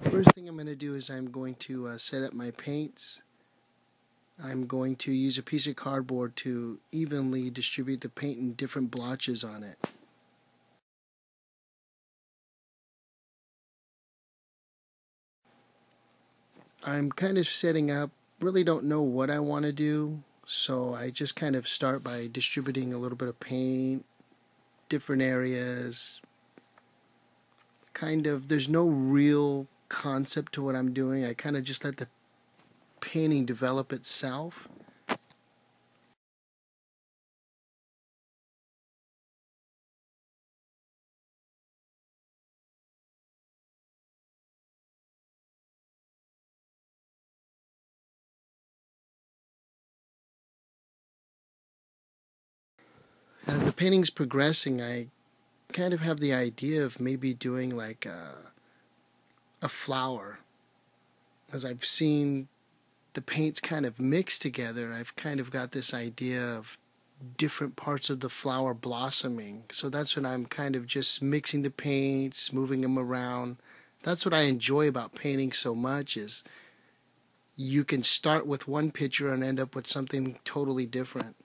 First thing I'm going to do is I'm going to set up my paints. I'm going to use a piece of cardboard to evenly distribute the paint in different blotches on it. I'm kind of setting up, really don't know what I want to do, so I just kind of start by distributing a little bit of paint, different areas. There's no real concept to what I'm doing. I kind of just let the painting develop itself. As the painting's progressing, I kind of have the idea of maybe doing like a flower. As I've seen the paints kind of mixed together, I've kind of got this idea of different parts of the flower blossoming. So that's when I'm kind of just mixing the paints, moving them around. That's what I enjoy about painting so much is you can start with one picture and end up with something totally different.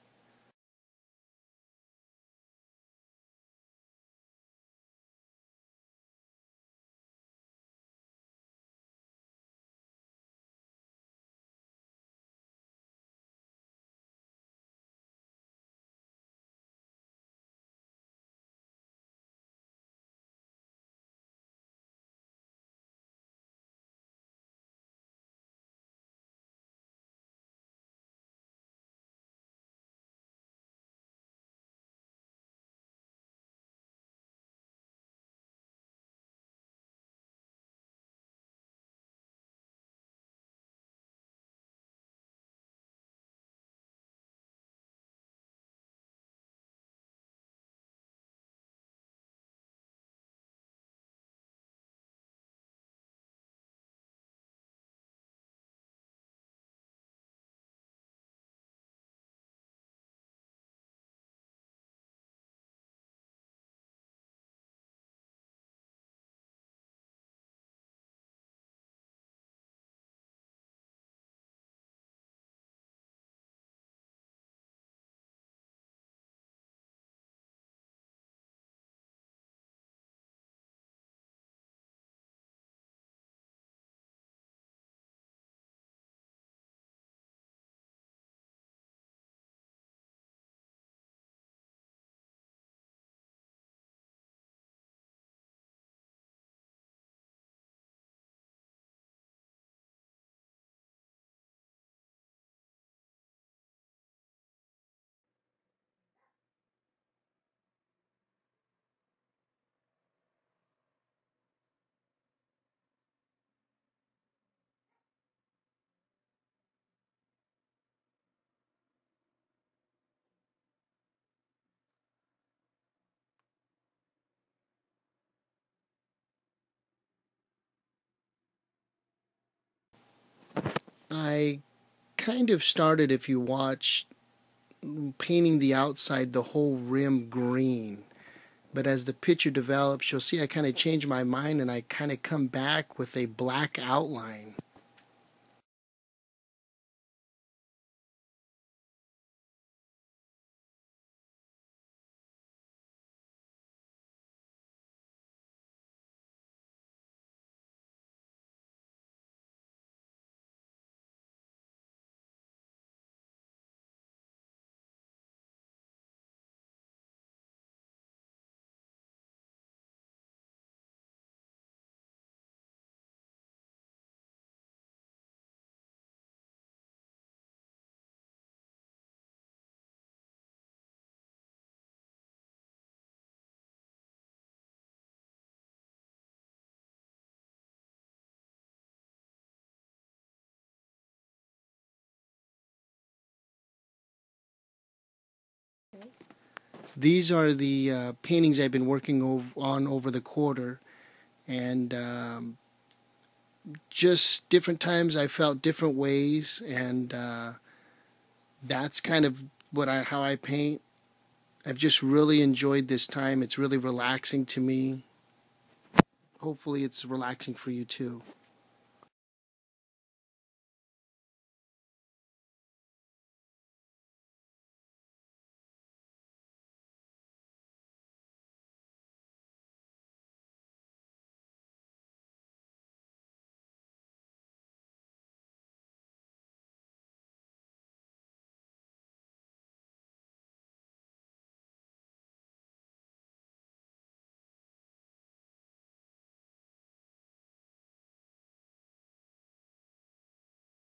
I kind of started, if you watch, painting the outside, the whole rim green. But as the picture develops, you'll see I kind of change my mind and I kind of come back with a black outline. These are the paintings I've been working on over the quarter, and just different times I felt different ways, and that's kind of how I paint. I've just really enjoyed this time. It's really relaxing to me. hopefully it's relaxing for you too.